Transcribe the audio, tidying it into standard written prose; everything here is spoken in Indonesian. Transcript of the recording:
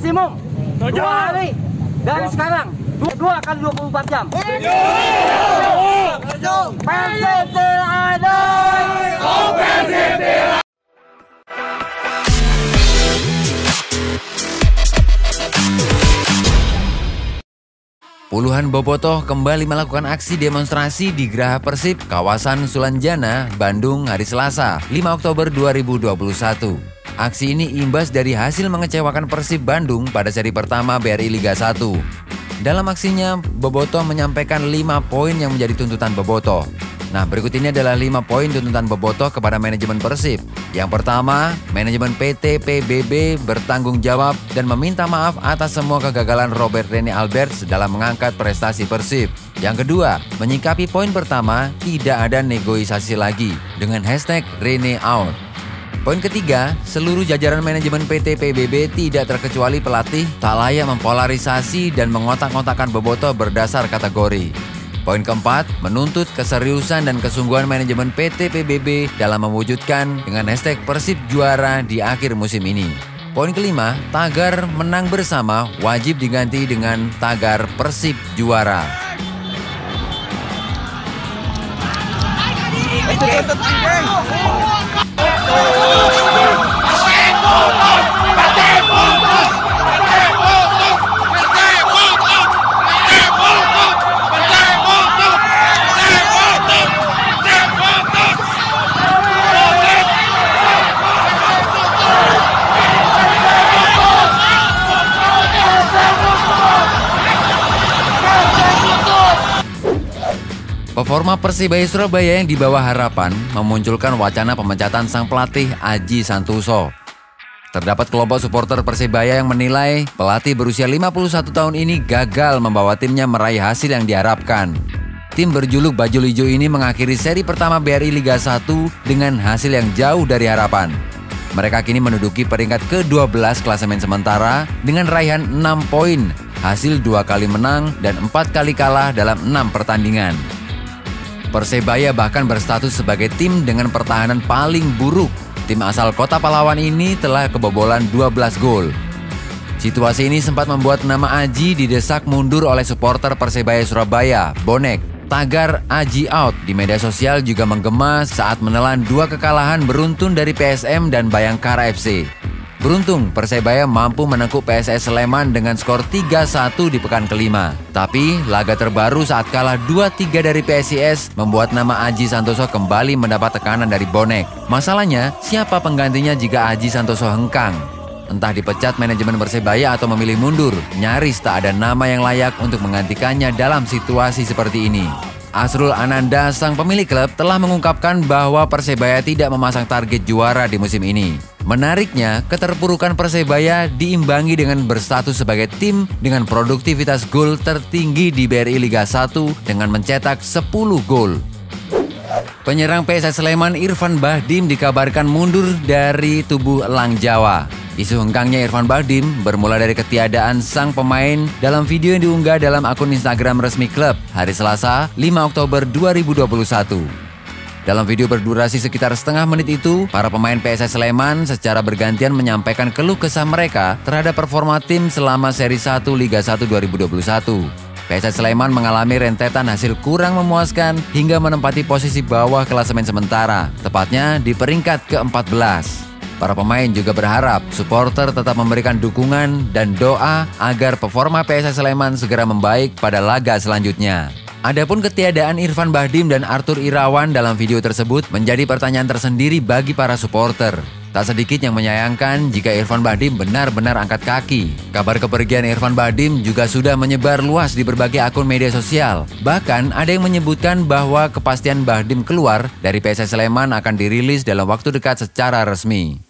maksimum 2 hari dari sekarang, 2 kali 24 jam. Persib tidak ada. Puluhan bobotoh kembali melakukan aksi demonstrasi di Geraha Persib, kawasan Sulanjana, Bandung hari Selasa, 5 Oktober 2021. Aksi ini imbas dari hasil mengecewakan Persib Bandung pada seri pertama BRI Liga 1. Dalam aksinya, bobotoh menyampaikan 5 poin yang menjadi tuntutan bobotoh. Nah, berikut ini adalah 5 poin tuntutan bobotoh kepada manajemen Persib. Yang pertama, manajemen PT PBB bertanggung jawab dan meminta maaf atas semua kegagalan Robert Rene Alberts dalam mengangkat prestasi Persib. Yang kedua, menyikapi poin pertama, tidak ada negosiasi lagi dengan hashtag Rene out. Poin ketiga, seluruh jajaran manajemen PT PBB tidak terkecuali pelatih tak layak mempolarisasi dan mengotak-ngotakan bobotoh berdasar kategori. Poin keempat, menuntut keseriusan dan kesungguhan manajemen PT PBB dalam mewujudkan dengan hashtag Persib juara di akhir musim ini. Poin kelima, tagar menang bersama wajib diganti dengan tagar Persib juara. Performa Persibaya Surabaya yang dibawa harapan memunculkan wacana pemecatan sang pelatih Aji Santoso. Terdapat kelompok supporter Persibaya yang menilai pelatih berusia 51 tahun ini gagal membawa timnya meraih hasil yang diharapkan. Tim berjuluk Bajul Ijo ini mengakhiri seri pertama BRI Liga 1 dengan hasil yang jauh dari harapan. Mereka kini menduduki peringkat ke-12 klasemen sementara dengan raihan 6 poin, hasil 2 kali menang dan 4 kali kalah dalam 6 pertandingan. Persebaya bahkan berstatus sebagai tim dengan pertahanan paling buruk. Tim asal Kota Pahlawan ini telah kebobolan 12 gol. Situasi ini sempat membuat nama Aji didesak mundur oleh supporter Persebaya Surabaya, Bonek. Tagar Aji out di media sosial juga menggema saat menelan 2 kekalahan beruntun dari PSM dan Bayangkara FC. Beruntung, Persebaya mampu menekuk PSS Sleman dengan skor 3-1 di pekan kelima. Tapi, laga terbaru saat kalah 2-3 dari PSIS membuat nama Aji Santoso kembali mendapat tekanan dari Bonek. Masalahnya, siapa penggantinya jika Aji Santoso hengkang? Entah dipecat manajemen Persebaya atau memilih mundur, nyaris tak ada nama yang layak untuk menggantikannya dalam situasi seperti ini. Asrul Ananda, sang pemilik klub, telah mengungkapkan bahwa Persebaya tidak memasang target juara di musim ini. Menariknya, keterpurukan Persebaya diimbangi dengan berstatus sebagai tim dengan produktivitas gol tertinggi di BRI Liga 1 dengan mencetak 10 gol. Penyerang PSS Sleman Irfan Bahdim dikabarkan mundur dari tubuh Elang Jawa. Isu hengkangnya Irfan Bahdim bermula dari ketiadaan sang pemain dalam video yang diunggah dalam akun Instagram resmi klub hari Selasa 5 Oktober 2021. Dalam video berdurasi sekitar setengah menit itu, para pemain PSS Sleman secara bergantian menyampaikan keluh kesah mereka terhadap performa tim selama seri 1 Liga 1 2021. PSS Sleman mengalami rentetan hasil kurang memuaskan hingga menempati posisi bawah klasemen sementara, tepatnya di peringkat ke-14. Para pemain juga berharap supporter tetap memberikan dukungan dan doa agar performa PSS Sleman segera membaik pada laga selanjutnya. Adapun ketiadaan Irfan Bahdim dan Arthur Irawan dalam video tersebut menjadi pertanyaan tersendiri bagi para supporter. Tak sedikit yang menyayangkan jika Irfan Bahdim benar-benar angkat kaki. Kabar kepergian Irfan Bahdim juga sudah menyebar luas di berbagai akun media sosial. Bahkan ada yang menyebutkan bahwa kepastian Bahdim keluar dari PSS Sleman akan dirilis dalam waktu dekat secara resmi.